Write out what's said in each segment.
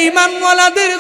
ঈমানওয়ালাদের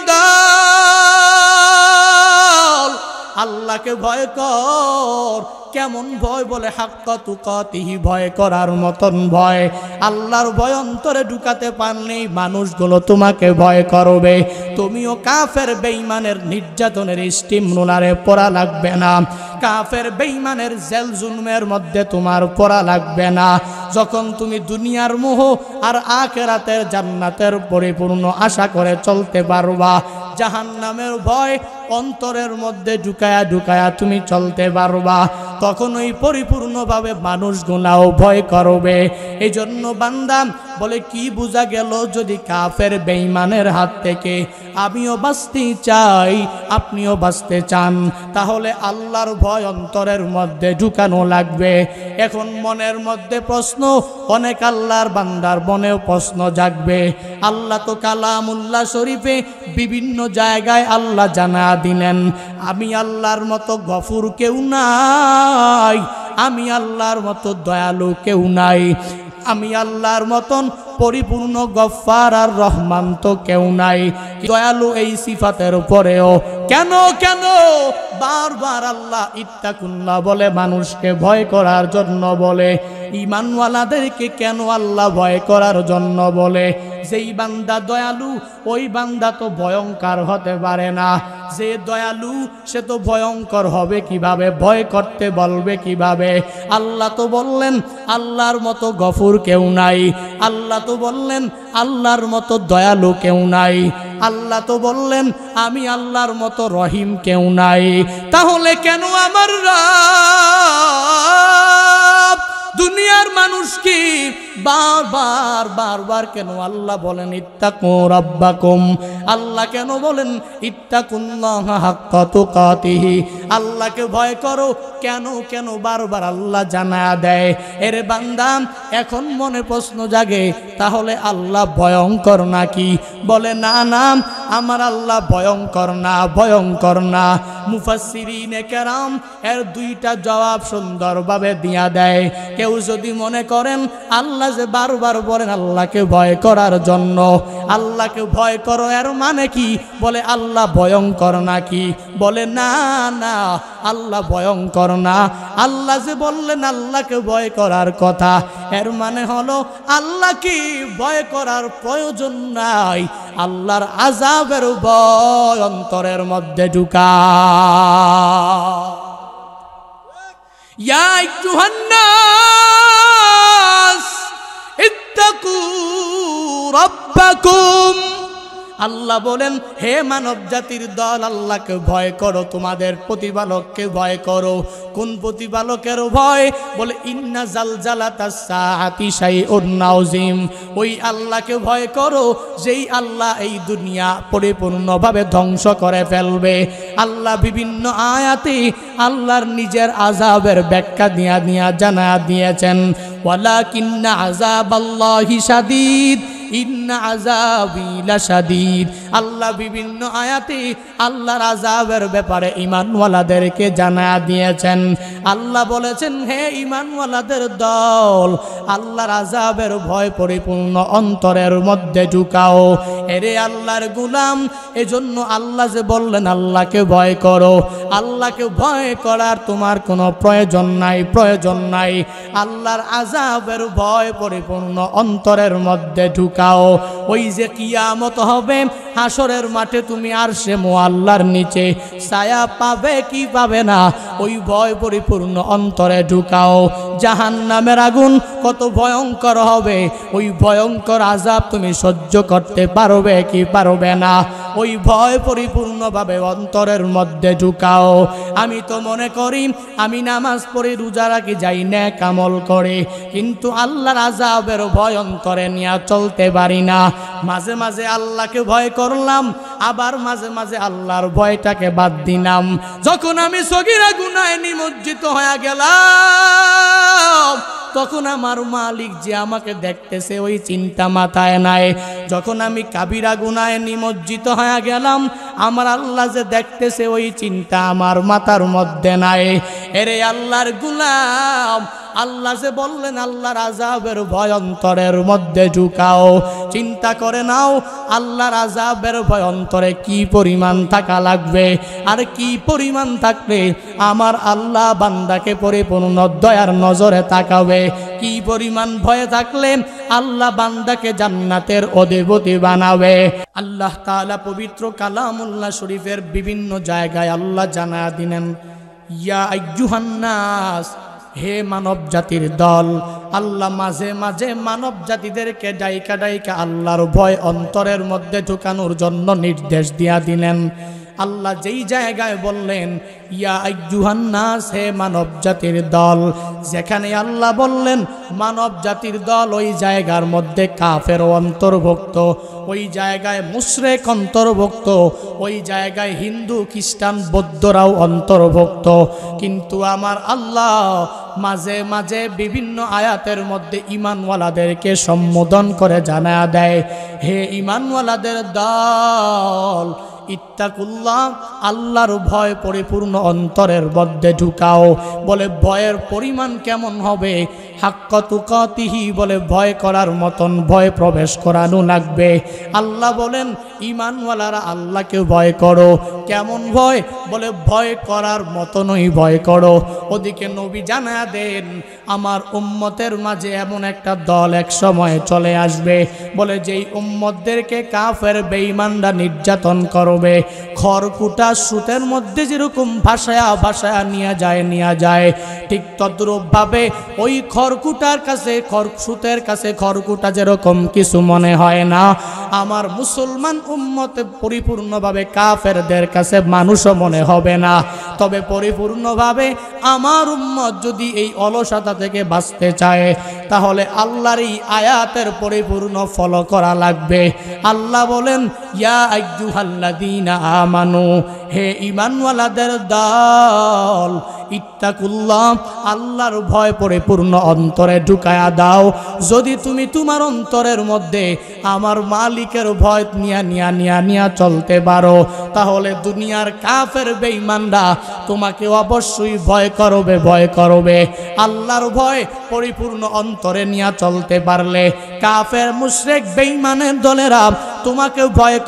দল, আল্লাহকে ভয় কর। কেমন ভয়? বলে হাক্কা তুকাতিহি, ভয় করার মতন ভয়। আল্লাহর ভয় অন্তরে ঢুকাতে পারলেই মানুষগুলো তোমাকে ভয় করবে। তুমিও কাফের বেঈমানের নির্যাতনের স্টিম রোলারে পড়া লাগবে না, কাফের বেঈমানের জেল জুলমের মধ্যে তোমার পড়া লাগবে না। যখন তুমি দুনিয়ার মোহ আর আখিরাতের জান্নাতের পরিপূর্ণ আশা করে চলতে পারবা, জাহান্নামের ভয় অন্তরের মধ্যে ঢুকায়া ঢুকায়া তুমি চলতে পারবা, তখন ওই পরিপূর্ণভাবে মানুষগুলাও ভয় করবে। এই জন্য বান্দা বলে কি বোঝা গেল? যদি কাফের বেঈমানের হাত থেকে আমিও বাঁচতে চাই, আপনিও বাঁচতে চান, তাহলে আল্লাহর ভয় অন্তরের মধ্যে ঢুকানো লাগবে। এখন মনের মধ্যে প্রশ্ন, অনেক আল্লাহর বান্দার মনেও প্রশ্ন জাগবে। আল্লাহ তো কালামুল্লাহ শরীফে বিভিন্ন জায়গায় আল্লাহ জানা দিলেন, আমি আল্লাহর মতো গফুর কেউ নাই, আমি আল্লাহর মতো দয়ালু কেউ নাই, আমি আল্লাহর মতন পরিপূর্ণ গফফার আর রহমান তো কেউ নাই। দয়ালু এই সিফাতের উপরেও কেন কেন বারবার আল্লাহ ইত্তাকুল্লাহ বলে, মানুষকে ভয় করার জন্য বলে। ঈমানওয়ালাদেরকে কেন আল্লাহ ভয় করার জন্য বলে? যেই বান্দা দয়ালু ওই বান্দা তো ভয়ঙ্কর হতে পারে না। যে দয়ালু সে তো ভয়ঙ্কর হবে কিভাবে? ভয় করতে বলবে কিভাবে? আল্লাহ তো বললেন আল্লাহর মতো গফুর কেউ নাই, আল্লাহ তো বললেন আল্লাহর মতো দয়ালু কেউ নাই, আল্লাহ তো বললেন আমি আল্লাহর মতো রহিম কেউ নাই। তাহলে কেন আমার রব দুনিয়ার মানুষকে বারবার বারবার কেন আল্লাহ বলেন ইত্তাকু রাব্বাকুম? আল্লাহ কেন বলেন ইত্তাকুল্লাহা হাক্কা তুকাতিহি? আল্লাহকে ভয় করো কেন কেন বারবার আল্লাহ জানা দেয়। এরে বান্দা, এখন মনে প্রশ্ন জাগে, তাহলে আল্লাহ ভয়ঙ্কর নাকি? বলে না না, আমার আল্লাহ ভয়ঙ্কর না, ভয়ঙ্কর না। মুফাসসিরিনে কেরাম এর দুইটা জবাব সুন্দরভাবে দিয়া দেয়। কেউ যদি মনে করেন আল্লাহ যে বারবার বলেন আল্লাহকে ভয় করার জন্য, আল্লাহকে ভয় করো এর মানে কি? বলে আল্লাহ ভয়ঙ্কর নাকি? বলে না না, আল্লাহ ভয়ঙ্কর না। আল্লাহ যে বললেন আল্লাহকে ভয় করার কথা, এর মানে হলো আল্লাহকে ভয় করার প্রয়োজন নাই, আল্লাহর আযাবের ভয় অন্তরের মধ্যে ঢুকা। ইয়া আইয়ুহান নাস ইত্তাকু রাব্বাকুম। আল্লাহ বলেন হে মানব জাতির দল, আল্লাহকে ভয় করো, তোমাদের প্রতিপালককে ভয় করো। কোন প্রতিপালকের ভয়? বলে ইন্না জালজালাতাস সাআতি শাইউন আযীম। ওই আল্লাহকে ভয় করো যেই আল্লাহ এই দুনিয়া পরিপূর্ণভাবে ধ্বংস করে ফেলবে। আল্লাহ বিভিন্ন আয়াতে আল্লাহর নিজের আযাবের ব্যাখ্যা দিয়া জানা দিয়েছেন, ওয়ালাকিন্না আযাবাল্লাহি শাদীদ ইন্না আযাবি লাশাদীদ। আল্লাহ বিভিন্ন আয়াতে আল্লাহর আযাবের ব্যাপারে ঈমানওয়ালাদেরকে জানা দিয়েছেন। আল্লাহ বলেছেন হে ঈমানওয়ালাদের দল, আল্লাহর আযাবের ভয় পরিপূর্ণ অন্তরের মধ্যে ঢুকাও। এরে আল্লাহর গোলাম, এজন্য আল্লাহ যে বললেন আল্লাহকে ভয় করো, আল্লাহকে ভয় করার তোমার কোনো প্রয়োজন নাই, প্রয়োজন নাই। আল্লাহর আযাবের ভয় পরিপূর্ণ অন্তরের মধ্যে ঢুকাও। ওই যে কিয়ামত হবে, হাসরের মাঠে তুমি আরশে মুআল্লার নিচে ছায়া পাবে কি পাবে না, ওই ভয় পরিপূর্ণ অন্তরে ঢুকাও। জাহান্নামের আগুন কত ভয়ঙ্কর হবে, ওই ভয়ঙ্কর আযাব তুমি সহ্য করতে পারবে কি পারবে না, ওই ভয় পরিপূর্ণভাবে অন্তরের মধ্যে ঢুকাও। আমি তো মনে করি আমি নামাজ পড়ি, রোজা রাখি, যাই নেক আমল করে, কিন্তু আল্লাহর আযাবের ভয় অন্তরে নিয়ে চলতে পারি না। মাঝে মাঝে আল্লাহকে ভয় করলাম, আবার মাঝে মাঝে আল্লাহর ভয়টাকে বাদ দিলাম। যখন আমি সগীরা গুনাহে নিমজ্জিত হয়ে গেলাম, তখন আমার মালিক যে আমাকে দেখতেছে ওই চিন্তা মাথায় নাই। যখন আমি কাবিরা গুনাহে নিমজ্জিত হয়ে গেলাম, আমার আল্লাহ যে দেখতেছে ওই চিন্তা আমার মাথার মধ্যে নাই। এরে আল্লাহর গোলাম, আল্লাহ যে বললেন আল্লাহর আযাবের ভয় অন্তরের মধ্যে ঢুকাও, চিন্তা করে নাও আল্লাহর আযাবের ভয় অন্তরে কি পরিমাণ থাকা লাগবে, আর কি পরিমাণ থাকলে আমার আল্লাহ বান্দাকে পরিপূর্ণ দয়ার নজরে তাকাবে, কি পরিমাণ ভয়ে থাকলে আল্লাহ বান্দাকে জান্নাতের অধিপতি বানাবে। আল্লাহ তাআলা পবিত্র কালামুল্লাহ শরীফের বিভিন্ন জায়গায় আল্লাহ জানায়া দিলেন, ইয়া আইয়ুহান নাস, হে মানব জাতির দল। আল্লাহ মাঝে মাঝে মানব জাতিদেরকে ডাইকা ডাইকা আল্লাহর ভয় অন্তরের মধ্যে ঢুকানোর জন্য নির্দেশ দিয়া দিলেন। আল্লাহ যেই জায়গায় বললেন ইয়া আইয়ুহান নাস, হে মানব জাতির দল, যেখানে আল্লাহ বললেন মানব জাতির দল, ওই জায়গার মধ্যে কাফের অন্তর্ভুক্ত, ওই জায়গায় মুশরিক অন্তর্ভুক্ত, ওই জায়গায় হিন্দু খ্রিস্টান বৌদ্ধরাও অন্তর্ভুক্ত। কিন্তু আমার আল্লাহ মাঝে মাঝে বিভিন্ন আয়াতের মধ্যে ঈমানওয়ালাদেরকে সম্বোধন করে জানায়া দেয়, হে ঈমানওয়ালাদের দল, ইত্তাকুল্লাহ, আল্লাহর ভয় পরিপূর্ণ অন্তরের মধ্যে ঢুকাও। বলে ভয়ের পরিমাণ কেমন হবে? হাক্কা তুকাতিহি, বলে ভয় করার মতন ভয় প্রবেশ করানো লাগবে। আল্লাহ বলেন ঈমানওয়ালারা আল্লাহকে ভয় করো। কেমন ভয়? বলে ভয় করার মতনই ভয় করো। ওদিকে নবী জানায়া দেন আমার উম্মতের মাঝে এমন একটা দল এক সময় চলে আসবে, বলে যেই উম্মতদেরকে কাফের বেঈমানরা নির্যাতন করবে, খড়কুটা সুতের মধ্যে যেরকম ভাসায়া ভাসায়া নিয়ে যায়, ঠিক তদ্রূপভাবে ওই খড়কুটার কাছে, সুতের কাছে খড়কুটা যেরকম কিছু মনে হয় না, আমার মুসলমান উম্মতে পরিপূর্ণভাবে কাফেরদের কাছে মানুষও মনে হবে না। তবে পরিপূর্ণভাবে আমার উম্মত যদি এই অলসতা থেকে বাঁচতে চায়, তাহলে আল্লাহর এই আয়াতের পরিপূর্ণ ফলো করা লাগবে। আল্লাহ বলেন ইয়া আইয়ুহাল্লাযীনা আমানু, হে ঈমানওয়ালাদের দল, ইত্তাকুল্লাহ, আল্লাহর ভয় পরিপূর্ণ অন্তরে ঢুকায়া দাও। যদি তুমি তোমার অন্তরের মধ্যে আমার মালিকের ভয় নিয়া চলতে পারো, তাহলে দুনিয়ার কাফের বেঈমানরা তোমাকে অবশ্যই ভয় করবে। আল্লাহর ভয় পরিপূর্ণ অন্তরে নিয়ে চলতে পারলে কাফের মুশরিক বেঈমানের দলেরা তোমাকে ভয়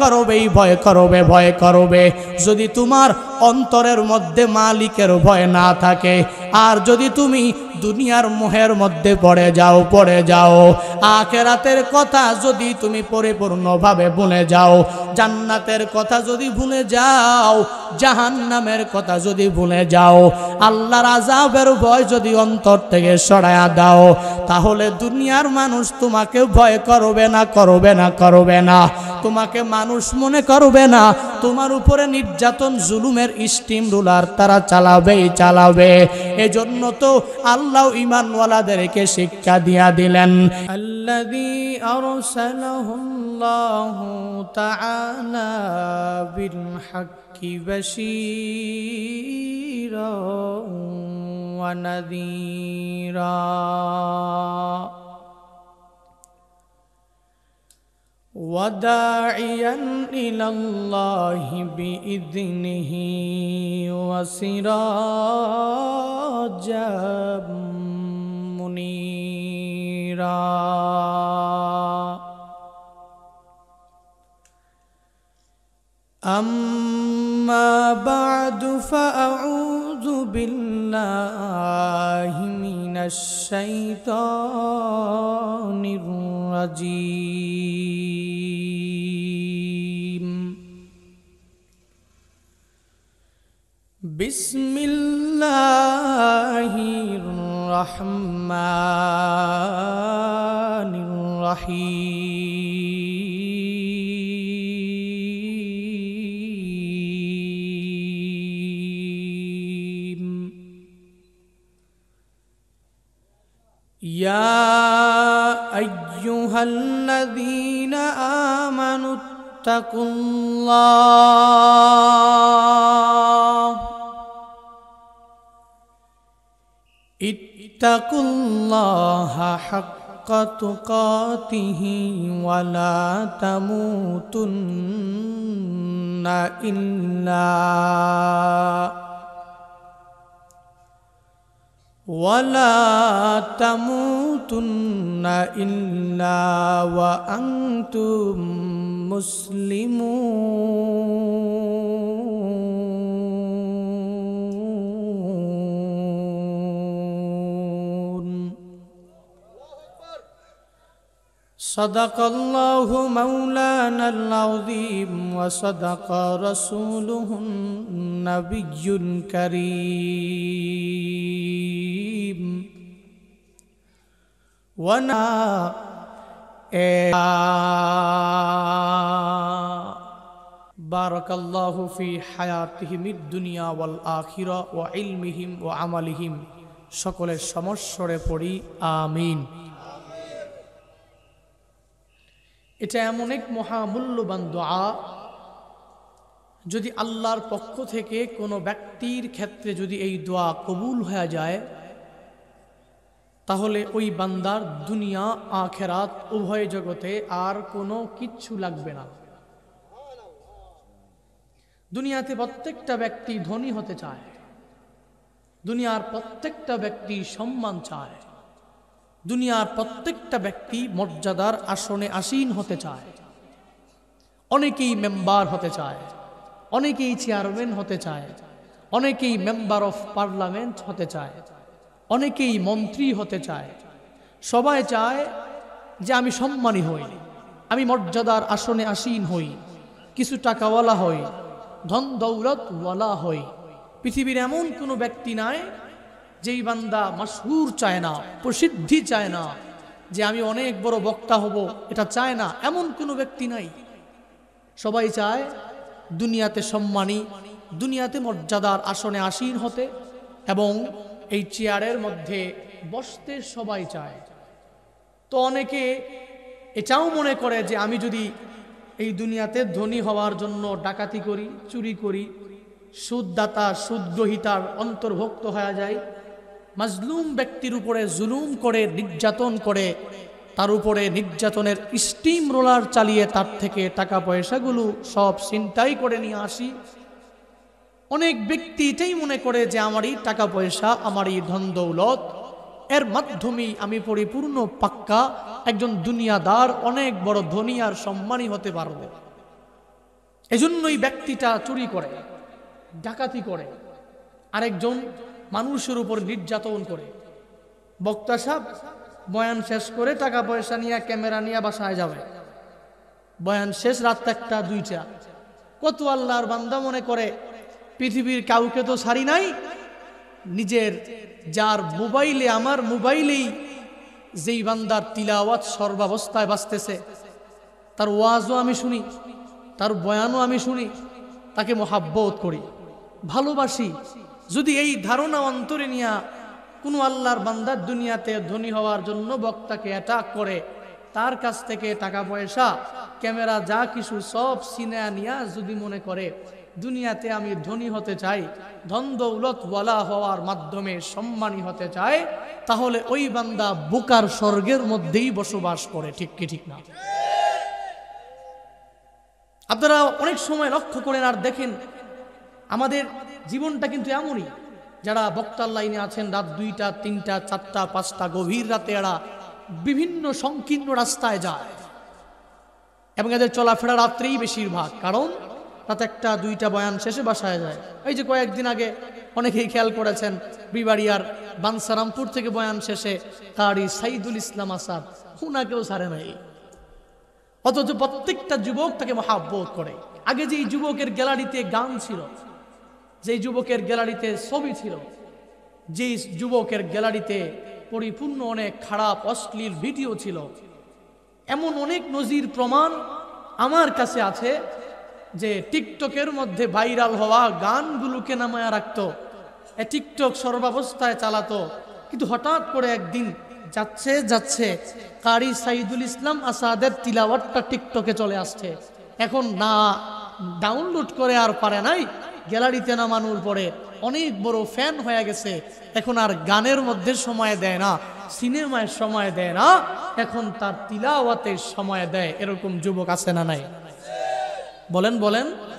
করবে। যদি তোমার অন্তরের মধ্যে মালিকের ভয় না থাকে, আর যদি তুমি দুনিয়ার মোহের মধ্যে পড়ে যাও, আখিরাতের কথা যদি তুমি পরিপূর্ণভাবে ভুলে যাও, জান্নাতের কথা যদি ভুলে যাও, জাহান্নামের কথা যদি ভুলে যাও, আল্লাহর আযাবের ভয় যদি অন্তর থেকে সরায়া দাও, তাহলে দুনিয়ার মানুষ তোমাকে ভয় করবে না, তোমাকে মানুষ মনে করবে না। তোমার উপরে নির্যাতন জুলুমের স্টিম রুলার তারা চালাবে। এজন্য তো আল্লাহ ঈমানওয়ালাদেরকে শিক্ষা দিয়া দিলেন, আল্লাযী আরসালাহুল্লাহু তাআলা বিল হাক্কি বাশীরান ওয়া নাযীরা وداعيا إلى الله بإذنه وسراجا منيرا أما بعد فأعوذ بالله من الشيطان الرجيم. بسم الله الرحمن الرحيم. يا أيها الذين آمنوا اتقوا الله حق تقاته ولا تموتن إلا ولا تموتن إلا وأنتم مسلمون صدق الله مولانا العظيم وصدق رسوله النبي الكريم بارك الله في حياتهم الدنيا والآخرة وعلمهم وعملهم সকলের সমস্বরে পড়ি আমিন। এটা এমন এক মহামূল্যবান দোয়া, যদি আল্লাহর পক্ষ থেকে কোনো ব্যক্তির ক্ষেত্রে যদি এই দোয়া কবুল হয়ে যায়, তাহলে ওই বান্দার দুনিয়া আখেরাত উভয় জগতে আর কোনো কিচ্ছু লাগবে না। দুনিয়াতে প্রত্যেকটা ব্যক্তি ধনী হতে চায়, দুনিয়ার প্রত্যেকটা ব্যক্তি সম্মান চায়, দুনিয়ার প্রত্যেকটা ব্যক্তি মর্যাদার আসনে আসীন হতে চায়, অনেকেই মেম্বার হতে চায়, অনেকেই চেয়ারম্যান হতে চায়, অনেকেই মেম্বার অফ পার্লামেন্ট হতে চায়, অনেকেই মন্ত্রী হতে চায়। সবাই চায় যে আমি সম্মানী হই, আমি মর্যাদার আসনে আসীন হই, কিছু টাকাওয়ালা হই, ধন দৌলতওয়ালা হই। পৃথিবীর এমন কোনো ব্যক্তি নাই যেই বান্দা মাশহুর চায় না, প্রসিদ্ধি চায় না, যে আমি অনেক বড় বক্তা হব, এটা চায় না, এমন কোনো ব্যক্তি নাই। সবাই চায় দুনিয়াতে সম্মানী, দুনিয়াতে মর্যাদার আসনে আসীন হতে এবং এই চেয়ারের মধ্যে বসতে সবাই চায়। তো অনেকে এটাও মনে করে যে আমি যদি এই দুনিয়াতে ধনী হওয়ার জন্য ডাকাতি করি, চুরি করি, সুদদাতা সুদগ্রহিতার অন্তর্ভুক্ত হয়ে যায়, মাজলুম ব্যক্তির উপরে জুলুম করে নির্যাতন করে, তার উপরে নির্যাতনের স্টিম রোলার চালিয়ে তার থেকে টাকা পয়সাগুলো সব ছিনতাই করে নিয়ে আসি। অনেক ব্যক্তি এটাই মনে করে যে আমারই টাকা পয়সা, আমারই ধন দৌলত, এর মাধ্যমেই আমি পরিপূর্ণ পাক্কা একজন দুনিয়াদার, অনেক বড় ধনী আর সম্মানী হতে পারবো। এজন্যই ব্যক্তিটা চুরি করে, ডাকাতি করে, আরেকজন মানুষের উপর নির্যাতন করে। বক্তা সাহেব বয়ান শেষ করে টাকা পয়সা নিয়ে ক্যামেরা নিয়ে বাসায় যাবে, বয়ান শেষ রাত 1টা 2টা। কত আল্লাহর বান্দা মনে করে পৃথিবীর কাউকে তো ছাড়ি নাই, নিজের যার মোবাইলে, আমার মোবাইলেই যেই বান্দার তিলাওয়াত সর্বাবস্থায় বাজতেছে, তার ওয়াজও আমি শুনি, তার বয়ানও আমি শুনি, তাকে মহাব্বত করি, ভালোবাসি। যদি এই ধারণা অন্তরে নিয়ে কোনো আল্লাহর বান্দার দুনিয়াতে ধনী হওয়ার জন্য বক্তাকে অ্যাটাক করে, তার কাছ থেকে টাকা পয়সা, ক্যামেরা, যা কিছু সব সিনে নিয়া যদি মনে করে দুনিয়াতে আমি ধনী হতে চাই, ধন দৌলতওয়ালা হওয়ার মাধ্যমে সম্মানী হতে চাই, তাহলে ওই বান্দা বুকার স্বর্গের মধ্যেই বসবাস করে। ঠিক কি ঠিক না? আপনারা অনেক সময় লক্ষ্য করেন আর দেখেন, আমাদের জীবনটা কিন্তু এমনই। যারা বক্তার লাইনে আছেন, রাত 2টা 3টা 4টা 5টা গভীর রাতে এরা বিভিন্ন সংকীর্ণ রাস্তায় যায় এবং এদের চলাফেরা রাত্রেই বেশিরভাগ, কারণ রাত 1টা 2টা বয়ান শেষে বাসায় যায়। এই যে কয়েকদিন আগে অনেকেই খেয়াল করেছেন, বিবাড়িয়ার বানসারামপুর থেকে বয়ান শেষে কারি সাইদুল ইসলাম আসাদ, উনাকেও ছাড়ে নাই, অথচ প্রত্যেকটা যুবক তাকে মহাব্বত করে। আগে যেই যুবকের গ্যালারিতে গান ছিল, যেই যুবকের গ্যালারিতে ছবি ছিল, যেই যুবকের গ্যালারিতে পরিপূর্ণ অনেক খারাপ অশ্লীল ভিডিও ছিল, এমন অনেক নজির প্রমাণ আমার কাছে আছে যে টিকটকের মধ্যে ভাইরাল হওয়া গানগুলোকে নামায়া রাখতো, টিকটক সর্বাবস্থায় চালাতো, কিন্তু হঠাৎ করে একদিন যাচ্ছে যাচ্ছে কারি সাইদুল ইসলাম আসাদের তিলাওয়াতটা টিকটকে চলে আসছে। এখন না ডাউনলোড করে আর পারে নাই, গ্যালারিতে নামানোর পরে অনেক বড় ফ্যান হয়ে গেছে, এখন আর গানের মধ্যে সময় দেয় না, সিনেমায় সময় দেয় না, এখন তার তিলাওয়াতের সময় দেয়। এরকম যুবক আছে না নাই? বলেন বলেন।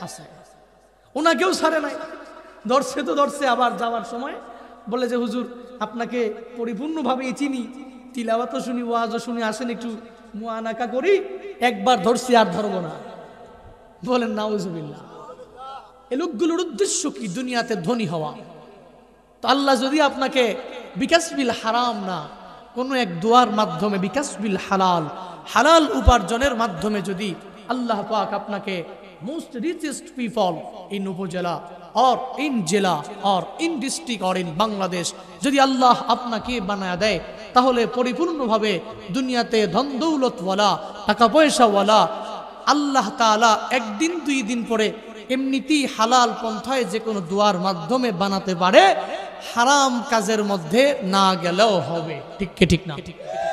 আছে, ওনাকেও ছাড়ে নাই, ধরছে তো ধরছে। আবার যাওয়ার সময় বলে যে হুজুর আপনাকে পরিপূর্ণভাবে চিনি, তিলাওয়াতও শুনি, ওয়াজও শুনি, আসেন একটু মুআনাকা করি। একবার ধরছি আর ধরবো না। বলেন নাউজুবিল্লাহ। এই লোকগুলোর উদ্দেশ্য কি? দুনিয়াতে ধনী হওয়া। তো আল্লাহ যদি আপনাকে বিকাসবিল হারাম না, কোনো এক দোয়ার মাধ্যমে বিকাসবিল হালাল, হালাল উপার্জনের মাধ্যমে যদি আল্লাহ পাক আপনাকে মোস্ট রিচেস্ট পিপল ইন উপজেলা और इन जिला और इन डिस्ट्रिक्ट और इन বাংলাদেশ যদি আল্লাহ আপনাকে বানায় দেয়, তাহলে পরিপূর্ণভাবে দুনিয়াতে ধন দৌলতওয়ালা, টাকা পয়সাওয়ালা আল্লাহ তাআলা একদিন দুই দিন পরে এমনিতেই হালাল পন্থায় যে কোনো দোয়ার মাধ্যমে বানাতে পারে, হারাম কাজের মধ্যে না গেলেও হবে। ঠিক কি ঠিক না?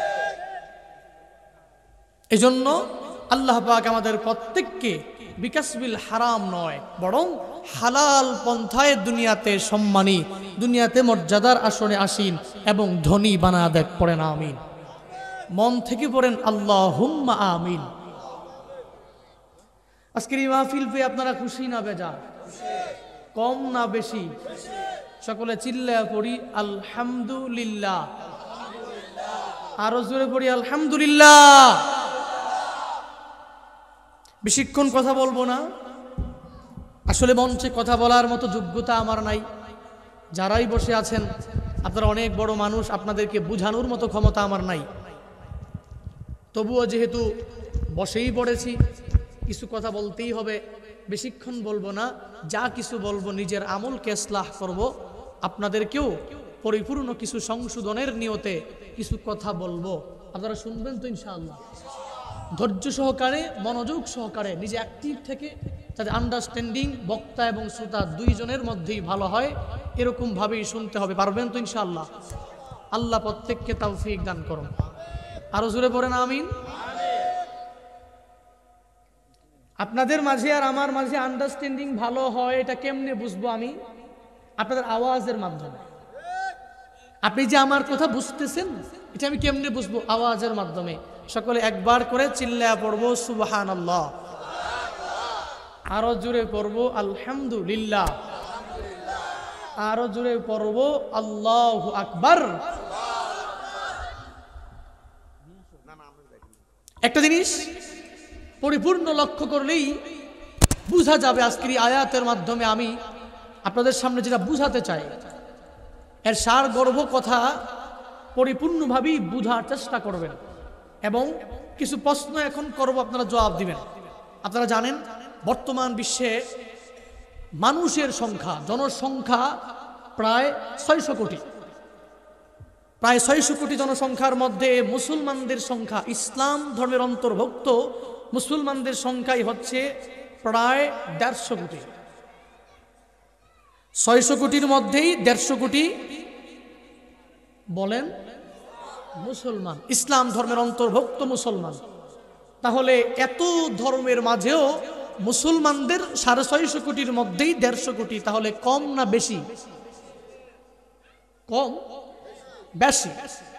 এজন্য আল্লাহ পাক আমাদের প্রত্যেককে বিকাসবিল হারাম নয়, বরং হালাল পন্থায় দুনিয়াতে সম্মানী, দুনিয়াতে মর্যাদার আসনে আসীন এবং ধনী বানায় দেখ। পড়েন আমিন, মন থেকে পড়েন আল্লাহুম্মা আমিন। আজকের এই মাহফিল পেয়ে আপনারা খুশি না বেজার? কম না বেশি? সকলে চিল্লায়া পড়ি আলহামদুলিল্লাহ। আরো জোরে পড়ি আলহামদুলিল্লাহ। বেশিক্ষণ কথা বলবো না, আসলে মঞ্চে কথা বলার মতো যোগ্যতা আমার নাই। যারাই বসে আছেন আপনারা অনেক বড় মানুষ, আপনাদেরকে বুঝানোর মতো ক্ষমতা আমার নাই। তবুও যেহেতু বসেই পড়েছি, কিছু কথা বলতেই হবে। বেশিক্ষণ বলবো না, যা কিছু বলবো নিজের আমলকে ইসলাহ করব, আপনাদেরকেও পরিপূর্ণ কিছু সংশোধনের নিয়তে কিছু কথা বলবো। আপনারা শুনবেন তো ইনশাআল্লাহ? ধৈর্য সহকারে, মনোযোগ সহকারে, নিজে অ্যাক্টিভ থেকে, যাতে আন্ডারস্ট্যান্ডিং বক্তা এবং শ্রোতা দুইজনের মধ্যেই ভালো হয়, এরকম ভাবেই শুনতে হবে। পারবেন তো ইনশাআল্লাহ? আল্লাহ প্রত্যেককে তৌফিক দান করুন। আরো জোরে পড়েন আমিন। আপনাদের মাঝে আর আমার মাঝে আন্ডারস্ট্যান্ডিং ভালো হয় এটা কেমনে বুঝবো আমি? আপনাদের আওয়াজের মাধ্যমে। আপনি যে আমার কথা বুঝতেছেন এটা আমি কেমনে বুঝবো? আওয়াজের মাধ্যমে। সকলে একবার করে চিল্লায়া পড়বো সুবহানাল্লাহ, আরো জোরে পড়বো আলহামদুলিল্লাহ, আরো জোরে পড়বো আল্লাহু আকবার। একটা জিনিস পরিপূর্ণ লক্ষ্য করলেই বুঝা যাবে আজকের এই আয়াতের মাধ্যমে আমি আপনাদের সামনে যেটা বুঝাতে চাই, এর সারগর্ভ কথা পরিপূর্ণভাবেই বুঝার চেষ্টা করবেন। এবং কিছু প্রশ্ন এখন করব, আপনারা জবাব দিবেন। আপনারা জানেন বর্তমান বিশ্বে মানুষের সংখ্যা, জনসংখ্যা প্রায় 600 কোটি। প্রায় 600 কোটি জনসংখ্যার মধ্যে মুসলমানদের সংখ্যা, ইসলাম ধর্মের অন্তর্ভুক্ত মুসলমানদের সংখ্যাই হচ্ছে প্রায় 150 কোটি। 600 কোটির মধ্যেই 150 কোটি বলেন মুসলমান, ইসলাম ধর্মের অন্তর্ভুক্ত মুসলমান। তাহলে এত ধর্মের মাঝেও মুসলমানদের 650 কোটির মধ্যেই 150 কোটি, তাহলে কম না বেশি? কম? বেশি।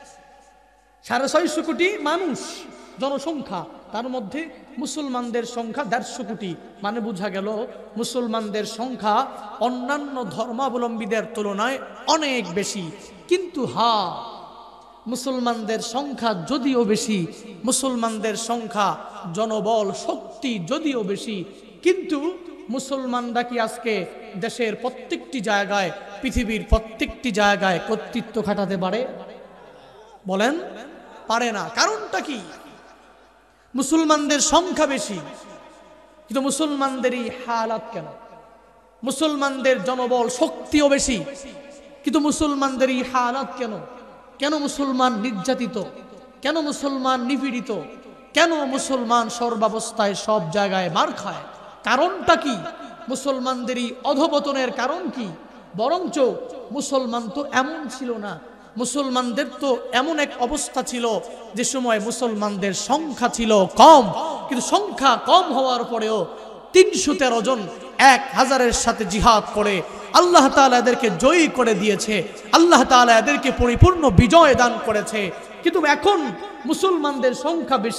650 কোটি মানুষ জনসংখ্যা, তার মধ্যে মুসলমানদের সংখ্যা 150 কোটি, মানে বোঝা গেল মুসলমানদের সংখ্যা অন্যান্য ধর্মাবলম্বীদের তুলনায় অনেক বেশি। কিন্তু মুসলমানদের সংখ্যা যদিও বেশি, মুসলমানদের সংখ্যা, জনবল, শক্তি যদিও বেশি, কিন্তু মুসলমানরা কি আজকে দেশের প্রত্যেকটি জায়গায়, পৃথিবীর প্রত্যেকটি জায়গায় কর্তৃত্ব খাটাতে পারে? বলেন পারে না। কারণটা কি? মুসলমানদের সংখ্যা বেশি, কিন্তু মুসলমানদের এই হালাত কেন? মুসলমানদের জনবল, শক্তিও বেশি, কিন্তু মুসলমানদের এই হালাত কেন? কেন মুসলমান নির্যাতিত? কেন মুসলমান নিপীড়িত? কেন মুসলমান সর্বাবস্থায় সব জায়গায় মার খায়? কারণটা কি? মুসলমানদের এই অধপতনের কারণ কি? বরঞ্চ মুসলমান তো এমন ছিল না, মুসলমানদের তো এমন এক অবস্থা ছিল যে সময় মুসলমানদের সংখ্যা ছিল কম, কিন্তু সংখ্যা কম হওয়ার পরেও 313 জন 1000-এর সাথে জিহাদ করে আল্লাহ তাআলা এদেরকে জয়ী করে দিয়েছে, আল্লাহ তাআলা এদেরকে পরিপূর্ণ বিজয় দান করেছে। কিন্তু এখন মুসলমানদের সংখ্যা বেশি,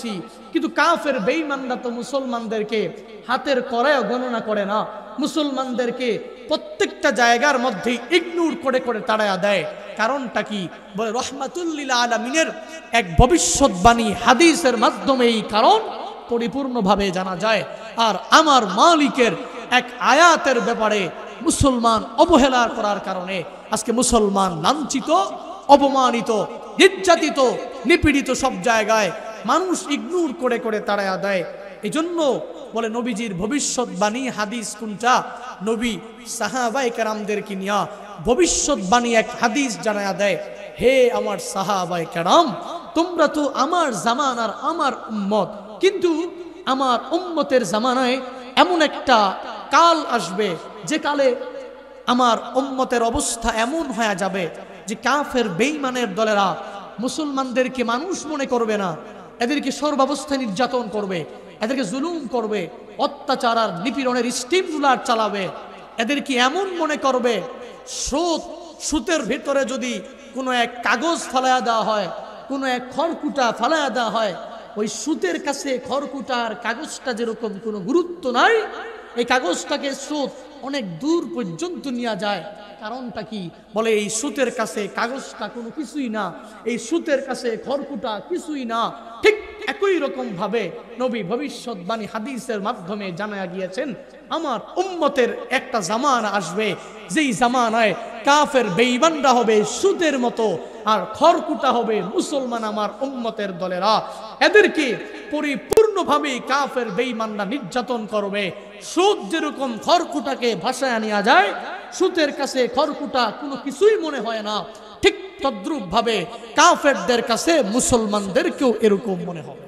কিন্তু কাফের বেঈমানরা তো মুসলমানদেরকে হাতের কড়াইও গণনা করে না, মুসলমানদেরকে প্রত্যেকটা জায়গার মধ্যে ইগনোর করে করে তাড়ায়া দেয়। কারণটা কি? বলে রহমাতুল লিল আলামিনের এক ভবিষ্যৎবাণী হাদিসের মাধ্যমে এই কারণ পরিপূর্ণভাবে জানা যায়। আর আমার মালিকের এক আয়াতের ব্যাপারে মুসলমান অবহেলা করার কারণে আজকে মুসলমান লাঞ্ছিত, অপমানিত, নির্যাতিত, নিপীড়িত, সব জায়গায় মানুষ ইগনোর করে করে তাড়ায়া দেয়। এই জন্য বলে নবীজির ভবিষ্যৎবাণী হাদিস কোনটা? নবী সাহাবায়ে কেরামদেরকে নিয়া ভবিষ্যৎবাণী এক হাদিস জানায়া দেয়, হে আমার সাহাবায়ে কেরাম, তোমরা তো আমার জামানার আমার উম্মত, কিন্তু আমার উম্মতের জামানায় এমন একটা কাল আসবে যে কালে আমার উম্মতের অবস্থা এমন হয়ে যাবে যে কাফের বেঈমানের দলেরা মুসলমানদেরকে মানুষ মনে করবে না, এদেরকে সর্বাবস্থায় নির্যাতন করবে, এদেরকে জুলুম করবে, অত্যাচার আর নিপীড়নের স্টিম রুলার চালাবে, এদেরকে এমন মনে করবে সুতের ভিতরে যদি কোনো এক কাগজ ফালায়া দেওয়া হয়, কোনো এক খড়কুটা ফালায়া দেওয়া হয়, ওই সুতের কাছে খড়কুটার কাগজটা যেরকম কোনো গুরুত্ব নাই, এই কাগজটাকে সুত অনেক দূর পর্যন্ত নিয়ে যায়। কারণটা কি? বলে এই সুতের কাছে কাগজটা কোনো কিছুই না, এই সুতের কাছে খড়কুটা কিছুই না। ঠিক একই রকম ভাবে নবী ভবিষ্যৎবাণী হাদিসের মাধ্যমে জানা গিয়েছেন, আমার উম্মতের একটা জামানা আসবে যেই জামানায় কাফের বেঈমানরা হবে সুদের মতো, আর খড়কুটা হবে মুসলমান আমার উম্মতের দলেরা। এদেরকে পরিপূর্ণভাবে কাফের বেঈমানরা নির্যাতন করবে। সুদ যেরকম খড়কুটাকে ভাষায় আনিয়া যায়, সুতের কাছে খড়কুটা কোনো কিছুই মনে হয় না, ঠিক তদ্রুপ ভাবে কাফেরদের কাছে মুসলমানদেরকেও এরকম মনে হবে।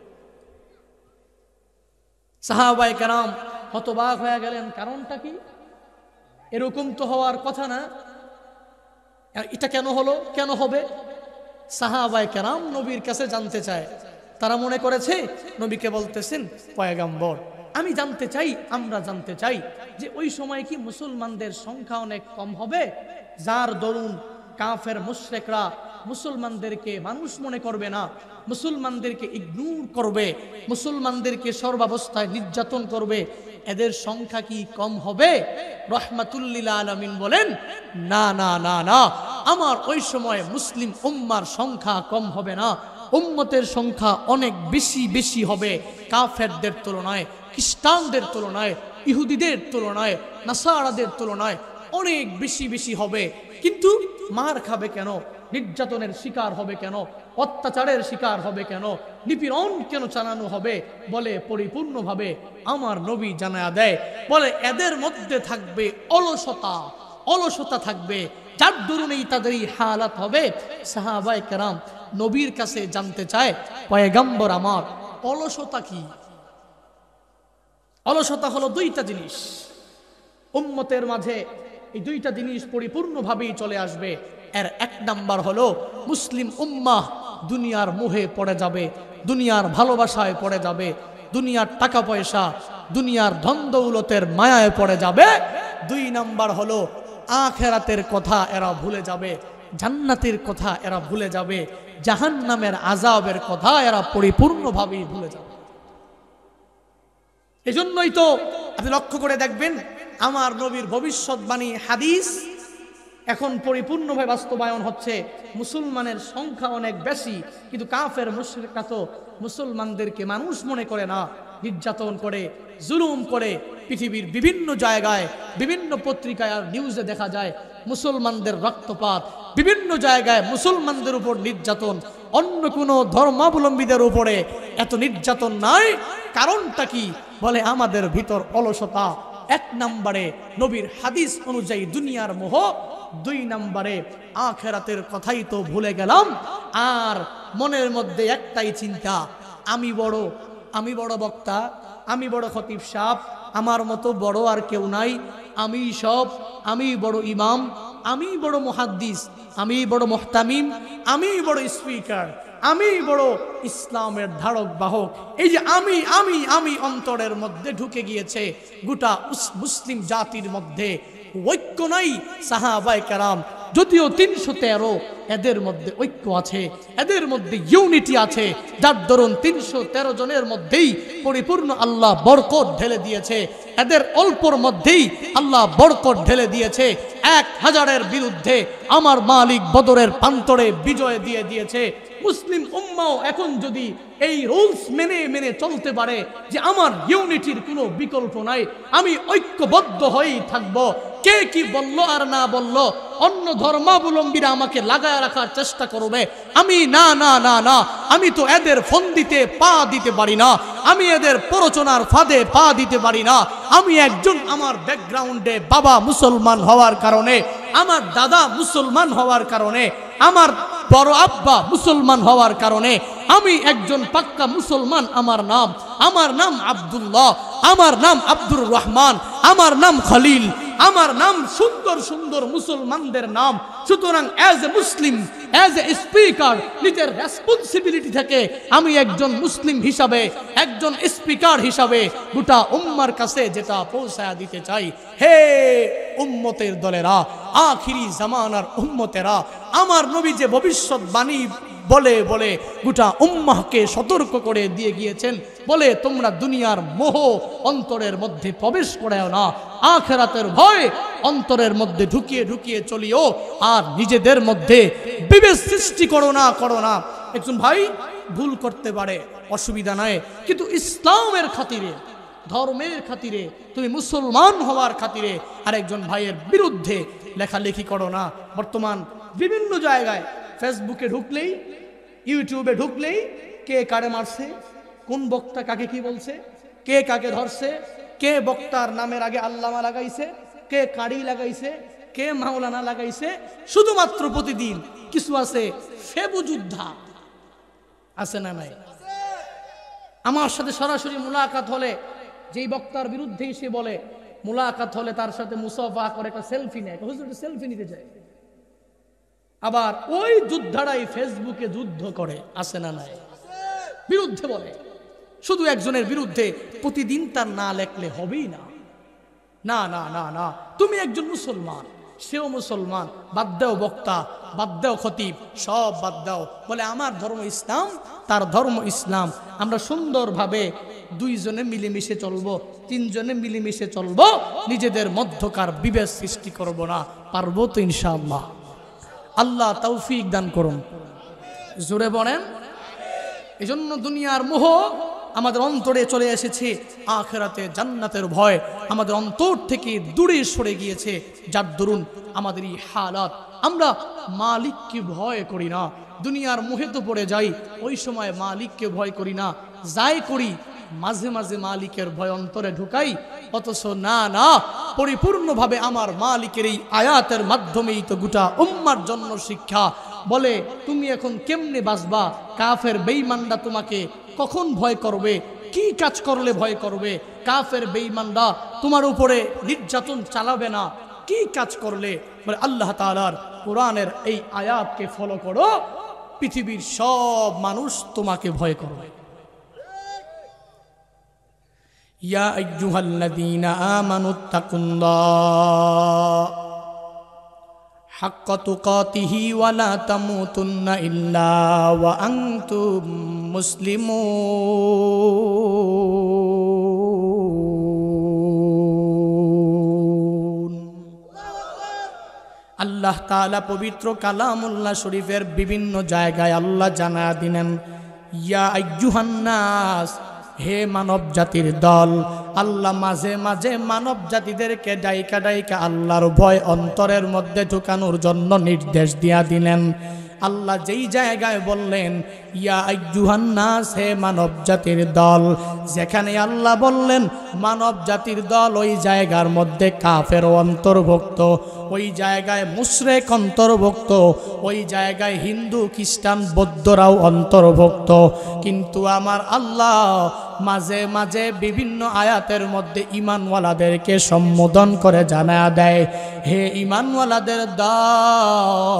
সাহাবায়ে কেরাম হতবাক হয়ে গেলেন, কারণটা কি? এরকম তো হওয়ার কথা না, এটা কেন হলো, কেন হবে? সাহাবায়ে কেরাম নবীর কাছে জানতে চায়। তারা মনে করেছে নবীকে বলতেছেন, পয়গম্বর আমি জানতে চাই, আমরা জানতে চাই যে ওই সময় কি মুসলমানদের সংখ্যা অনেক কম হবে, যার দরুন কাফের মুশরিকরা মুসলমানদেরকে মানুষ মনে করবে না, মুসলমানদেরকে ইগনোর করবে, মুসলমানদেরকে সর্বাবস্থায় নির্যাতন করবে, এদের সংখ্যা কি কম হবে? রহমাতুল লিল আলামিন বলেন, না না না না, আমার ওই সময় মুসলিম উম্মার সংখ্যা কম হবে না, উম্মতের সংখ্যা অনেক বেশি বেশি হবে কাফেরদের তুলনায়, খ্রিস্টানদের তুলনায়, ইহুদিদের তুলনায়, নাসারাদের তুলনায় অনেক বেশি বেশি হবে। কিন্তু মার খাবে কেন? নির্যাতনের শিকার হবে কেন? অত্যাচারের শিকার হবে কেন? নিপীড়ন কেন চালানো হবে? বলে পরিপূর্ণভাবে আমার নবী জানায়া দেয়, বলে এদের মধ্যে থাকবে অলসতা, অলসতা থাকবে, যার দরুনেই তাদের এই হালাত হবে। সাহাবায়ে কেরাম নবীর কাছে জানতে চায়, পয়গম্বর আমার, অলসতা কি? অলসতা হলো দুইটা জিনিস, উম্মতের মাঝে এই দুইটা জিনিস পরিপূর্ণভাবেই চলে আসবে। এর এক নাম্বার হলো মুসলিম উম্মাহ দুনিয়ার মোহে পড়ে যাবে, দুনিয়ার ভালোবাসায় পড়ে যাবে, দুনিয়ার টাকা পয়সা, দুনিয়ার ধন দৌলতের মায়ায় পড়ে যাবে। দুই নাম্বার হলো আখিরাতের কথা এরা ভুলে যাবে, জান্নাতের কথা এরা ভুলে যাবে, জাহান্নামের আযাবের কথা এরা পরিপূর্ণভাবেই ভুলে যাবে। এজন্যই তো আপনি লক্ষ্য করে দেখবেন আমার নবীর ভবিষ্যৎবাণী হাদিস এখন পরিপূর্ণভাবে বাস্তবায়ন হচ্ছে। মুসলমানের সংখ্যা অনেক বেশি, কিন্তু কাফের মুশরিকরা তো মুসলমানদেরকে মানুষ মনে করে না, নির্যাতন করে, জুলুম করে। পৃথিবীর বিভিন্ন জায়গায়, বিভিন্ন পত্রিকায় আর নিউজে দেখা যায় মুসলমানদের রক্তপাত, বিভিন্ন জায়গায় মুসলমানদের উপর নির্যাতন। অন্য কোনো ধর্মাবলম্বীদের উপরে এত নির্যাতন নাই। কারণটা কি? বলে আমাদের ভিতর অলসতা। এক নম্বরে নবীর হাদিস অনুযায়ী দুনিয়ার মোহ, দুই নম্বরে আখিরাতের কথাই তো ভুলে গেলাম। আর মনের মধ্যে একটাই চিন্তা, আমি বড় বক্তা, আমি বড় খতিব সাহেব, আমার মতো বড় আর কেউ নাই, আমি বড় ইমাম, আমি বড় মুহাদ্দিস, আমি বড় মুহতামিম, আমি বড় স্পিকার, আমি বড় ইসলামের ধারক বাহক। এই যে আমি অন্তরের মধ্যে ঢুকে গিয়েছে গোটা মুসলিম জাতির মধ্যে। ঐক্য নাই সাহাবায়ে কেরাম যদিও 313 এদের মধ্যে ঐক্য আছে, এদের মধ্যে ইউনিটি আছে, যার দরুন 313 জনের মধ্যেই পরিপূর্ণ আল্লাহ বরকত ঢেলে দিয়েছে। এদের অল্পর মধ্যেই আল্লাহ বরকত ঢেলে দিয়েছে। 1000-এর বিরুদ্ধে আমার মালিক বদরের প্রান্তরে বিজয় দিয়ে দিয়েছে। মুসলিম উম্মাও এখন যদি এই রুলস মেনে মেনে চলতে পারে যে আমার ইউনিটির কোনো বিকল্প নাই, আমি ঐক্যবদ্ধ হয়েই থাকবো, কে কি বলল আর না বলল অন্য ধর্মাবলম্বীরা আমাকে লাগায় রাখার চেষ্টা করবে, আমি না না না না, আমি তো এদের ফন্দিতে পা দিতে পারি না, আমি এদের প্ররোচনার ফাঁদে পা দিতে পারি না। আমি একজন আমার ব্যাকগ্রাউন্ডে বাবা মুসলমান হওয়ার কারণে, আমার দাদা মুসলমান হওয়ার কারণে, আমার বড় আব্বা মুসলমান হওয়ার কারণে আমি একজন পাক্কা মুসলমান। আমার নাম আব্দুল্লাহ, আমার নাম আব্দুর রহমান, আমার নাম খলিল, আমার নাম সুন্দর সুন্দর মুসলমানদের নাম। সুতরাং as a Muslim, as a speaker, নিজের রেসপন্সিবিলিটি থেকে আমি একজন মুসলিম হিসাবে, একজন স্পিকার হিসাবে গোটা উম্মার কাছে যেটা পৌঁছায়া দিতে চাই, হে উম্মতের দলেরা, আখিরি জামানার উম্মতেরা, আমার নবী যে ভবিষ্যৎবাণী বলে বলে গোটা উম্মাহকে সতর্ক করে দিয়ে গিয়েছেন, বলে তোমরা দুনিয়ার মোহ অন্তরের মধ্যে প্রবেশ করাও না, আখিরাতের ভয় অন্তরের মধ্যে ঢুকিয়ে ঢুকিয়ে চলিও, আর নিজেদের মধ্যে বিভেদ সৃষ্টি করো না। একজন ভাই ভুল করতে পারে, অসুবিধা নাই, কিন্তু ইসলামের খাতিরে, ধর্মের খাতিরে, তুমি মুসলমান হওয়ার খাতিরে আরেকজন ভাইয়ের বিরুদ্ধে লেখালেখি করো না। বর্তমান বিভিন্ন জায়গায় ফেসবুকে ঢুকলেই, ইউটিউবে ঢুকলেই কে কারে মারছে, কোন বক্তা কাকে কি বলছে, কে কাকে ধরছে, কে বক্তার নামের আগে আল্লামা লাগাইছে, কে কারি লাগাইছে, কে মাওলানা লাগাইছে। শুধুমাত্র প্রতিদিন কিছু আছে ফেবু যোদ্ধা, আছে না নাই? আমার সাথে সরাসরি মুলাকাত হলে যেই বক্তার বিরুদ্ধে সে বলে, মুলাকাত হলে তার সাথে মুসাফা করে, একটা সেলফি নেয়, হুজুর সেলফি নিতে যায়। আবার ওই যোদ্ধারাই ফেসবুকে যুদ্ধ করে, আছে না নাই? বিরুদ্ধে বলে। শুধু একজনের বিরুদ্ধে প্রতিদিন তার না লেখলে হবেই না। না না না না, তুমি একজন মুসলমান, সেও মুসলমান, বাদ দাও বক্তা, বাদ দাও খতিব, সব বাদ দাও, বলে আমার ধর্ম ইসলাম, তার ধর্ম ইসলাম, আমরা সুন্দরভাবে দুইজনে মিলেমিশে চলবো, তিনজনে মিলেমিশে চলবো, নিজেদের মধ্যকার বিভেদ সৃষ্টি করব না। পারবো তো ইনশাআল্লাহ? আল্লাহ তৌফিক দান করুন, জোরে বলেন। এজন্য দুনিয়ার মোহ আমাদের অন্তরে চলে এসেছে, আখিরাতে জান্নাতের ভয় আমাদের অন্তর থেকে দূরে সরে গিয়েছে, যার দরুন আমাদের এই হালাত। আমরা মালিককে ভয় করি না, দুনিয়ার মোহে তো পড়ে যাই, ওই সময় মালিককে ভয় করি না, যাই করি মাঝে মাঝে মালিকের ভয় অন্তরে ঢুকাই, অথচ না না, পরিপূর্ণভাবে আমার মালিকের এই আয়াতের মাধ্যমেই তো গোটা উম্মার জন্য শিক্ষা। বলে তুমি এখন কেমনে বাঁচবা, কাফের বেঈমানরা তোমাকে কখন ভয় করবে, কি কাজ করলে ভয় করবে, কাফের বেঈমানরা তোমার উপরে নির্যাতন চালাবে না, কি কাজ করলে? বলে আল্লাহ তাআলার কোরআনের এই আয়াতকে ফলো করো, পৃথিবীর সব মানুষ তোমাকে ভয় করবে। ইয়া আইয়ুহাল্লাযীনা আমানুত্তাকুল্লাহ হাক্কা তুকাতিহি ওয়া লা তামুতুন্না ইল্লা ওয়া আনতুম মুসলিমুন। আল্লাহ তাআলা পবিত্র কালামুল্লাহ শরীফের বিভিন্ন জায়গায় আল্লাহ জানায়া দিলেন, ইয়া আইয়ুহান নাস, হে মানব জাতির দল। আল্লাহ মাঝে মাঝে মানব জাতিদেরকে ডাইকা ডাইকা আল্লাহর ভয় অন্তরের মধ্যে ঢুকানোর জন্য নির্দেশ দিয়া দিলেন। আল্লাহ যেই জায়গায় বললেন ইয়া আইয়ুহান নাস, হে মানব জাতির দল, যেখানে আল্লাহ বললেন মানব জাতির দল, ওই জায়গার মধ্যে কাফের অন্তর্ভুক্ত, ওই জায়গায় মুশরিক অন্তর্ভুক্ত, ওই জায়গায় হিন্দু খ্রিস্টান বৌদ্ধরাও অন্তর্ভুক্ত। কিন্তু আমার আল্লাহ মাঝে মাঝে বিভিন্ন আয়াতের মধ্যে ঈমানওয়ালাদেরকে সম্বোধন করে জানায়া দেয়, হে ঈমানওয়ালাদের দল,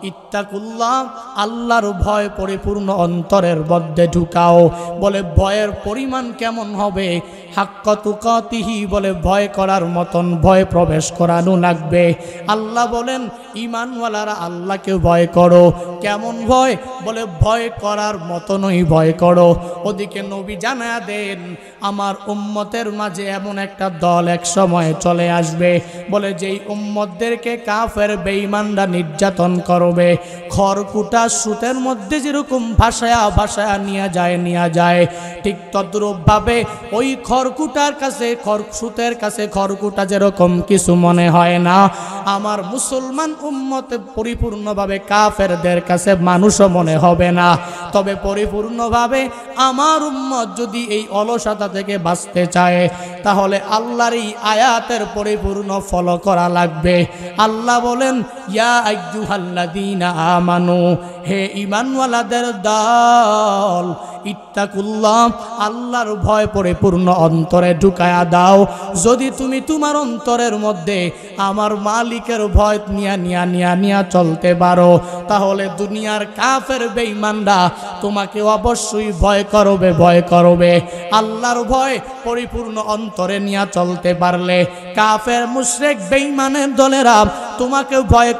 ইত্তাকুল্লাহ, আল্লাহর ভয় পরিপূর্ণ অন্তরের মধ্যে ঢুকাও। বলে ভয়ের পরিমাণ কেমন হবে? হাক্কা তুকাতিহি, বলে ভয় করার মতন ভয় প্রবেশ করানো লাগবে। আল্লাহ বলেন ঈমানওয়ালারা আল্লাহকে ভয় করো। কেমন ভয়? বলে ভয় করার মতনই ভয় করো। ওদিকে নবী জানায়া দেন আমার উম্মতের মাঝে এমন একটা দল এক সময় চলে আসবে, বলে যেই উম্মতদেরকে কাফের বেঈমানরা নির্যাতন করবে, খড়কুটা সুতের মধ্যে যেরকম ভাসায়া ভাসায়া নিয়ে যায়, ঠিক তদ্রূপভাবে ওই খড়কুটার কাছে, সুতের কাছে খড়কুটা যেরকম কিছু মনে হয় না, আমার মুসলমান উম্মতে পরিপূর্ণভাবে কাফেরদের কাছে মানুষও মনে হবে না। তবে পরিপূর্ণভাবে আমার উম্মত যদি এই অলসতা থেকে বাঁচতে চায়, তাহলে আল্লাহর এই আয়াতের পরিপূর্ণ ফলো করা লাগবে। আল্লাহ বলেন ইয়া আইয়ুহাল্লাযীনা আমানু, হে ঈমানওয়ালাদের দল, ইত্তাকুল্লাহ, আল্লাহর ভয় পরিপূর্ণ অন্তরে ঢুকায়া দাও। যদি তুমি তোমার অন্তরের মধ্যে আমার মালিকের ভয় নিয়া চলতে পারো, তাহলে দুনিয়ার কাফের বেঈমানরা তোমাকে অবশ্যই ভয় করবে। আল্লাহর ভয় পরিপূর্ণ অন্তরে নিয়ে চলতে পারলে কাফের মুশরিক বেঈমানের দলেরা তোমাকে ভয়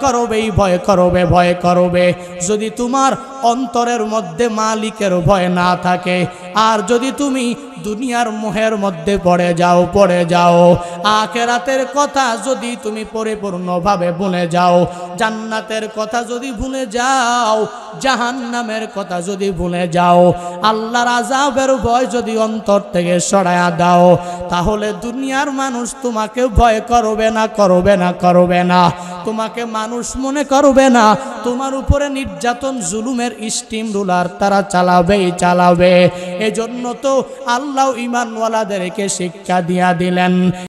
করবে। যদি তোমার অন্তরের মধ্যে মালিকের ভয় না থাকে, আর যদি তুমি দুনিয়ার মোহের মধ্যে পড়ে যাও, আখিরাতের কথা যদি তুমি পরিপূর্ণভাবে ভুলে যাও, জান্নাতের কথা যদি ভুলে যাও, জাহান্নামের কথা যদি ভুলে যাও, আল্লাহর আযাবের ভয় যদি অন্তর থেকে সরায়া দাও, তাহলে দুনিয়ার মানুষ তোমাকে ভয় করবে না, তোমাকে মানুষ মনে করবে না। তোমার উপরে নির্যাতন জুলুমের স্টিম রুলার তারা চালাবে। এজন্য তো আল্লাহ ঈমানওয়ালাদেরকে শিক্ষা দিয়া দিলেন।